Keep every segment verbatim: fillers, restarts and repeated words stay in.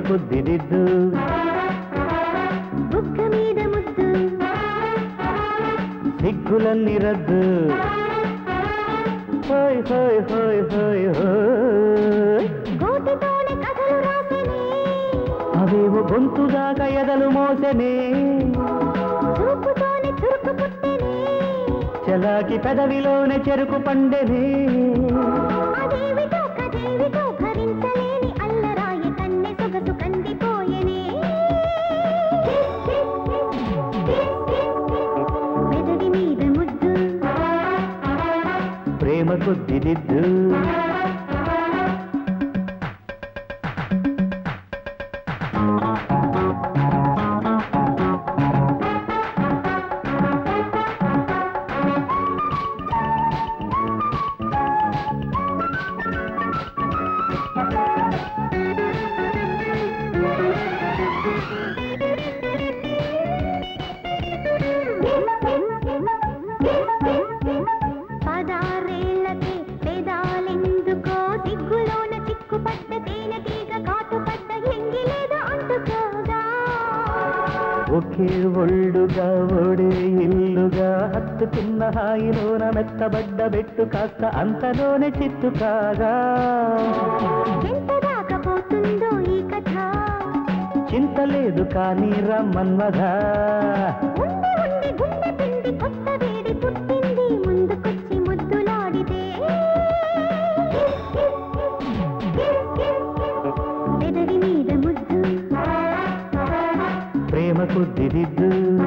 కుద్దిదిద్దు బుక్క మీద ముద్దు సిగ్గులన్నీ రద్దు హోయ్ హోయ్ హోయ్ హోయ్ హోయ్ గోటితోనే కథలు రాసెనే అవేవో గొంతు దాకా ఎదలు మోసెనే చూపుతోనే చురుకు పుట్టెనే చలాకి పెదవిలోనే చెరుకు పండెనే అదేవిటో కదేవిటో భరించలేని అల్లరాయ కన్నె సొగసు కందిపోయెనే పెదవి మీద ముద్దు ప్రేమ కుద్దిదిద్దు పదారేళ్లకే పేదాలెందుకో సిగ్గులోన చిక్కుపడ్డ తేనెటీగ కాటుపడ్డ ఎంగిలేదో అంటుకోగా ఒకే ఒళ్ళుగా ఒడే ఇల్లుగా హత్తుకున్న హాయిలోన మెత్తబడ్డ బెట్టు కాస్త అంతలోనే చిత్తు కాగా ఎంత దాకపోతుందో ఈ కథ చింతలేదు కానీ రమ్మన్మధా ఉండి ఉండి గుండె పిండి కొత్త వేడి పుట్టింది ముందుకొచ్చి ముద్దులాడితే పెదవి మీద ముద్దు ప్రేమ కుద్దిదిద్దు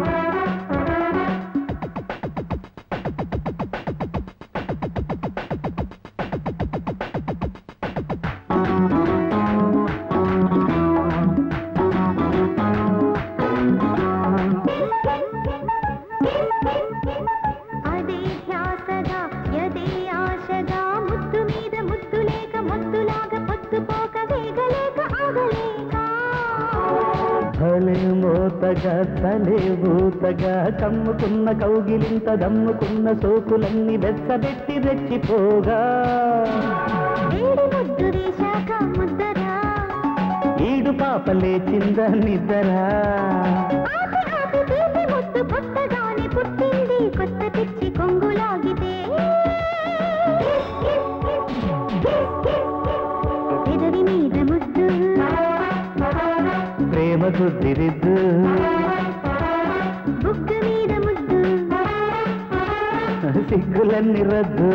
అదే ధ్యాసగా యదే ఆశగా ముద్దు మీద ముద్దు లేక ముద్దులాగా పొద్దుపోక వేగలేక ఆగలేక భలే మోతగా తలే ఊతగా కమ్ముకున్న కౌగిలింత దమ్ముకున్న సోకులన్నీ వెచ్చబెట్టి రెచ్చిపోగా వేడి ముద్దు వేశాక ముద్దరా ఈడు పాప లేచింద నిద్దరా ఆపి ఆపి తీపి ముద్దు పుట్టగానే పుట్టింది కొత్త పిచ్చి కొంగులాగితే పెదవి మీద ముద్దు ప్రేమ కుద్దిదిద్దు బుక్క మీద ముద్దు సిగ్గులన్నీ రద్దు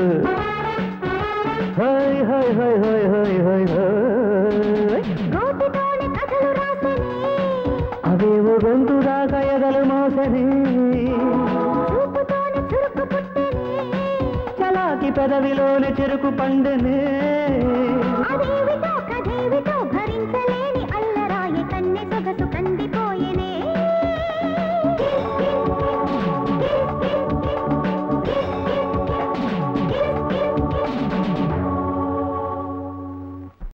హోయ్ హోయ్ హోయ్ హోయ్ హోయ్ హోయ్ హోయ్ గోటితోనే కథలు రాసెనే అవేవో గొంతు దాకా ఎదలు మోసనే చూపుతోనే చురుకు పుట్టెనే చలాకి పెదవిలోనే చెరుకు పండెనే అదేవిటో కదేవిటో భరించలేని అల్లరాయ కన్నె సొగసు కందిపో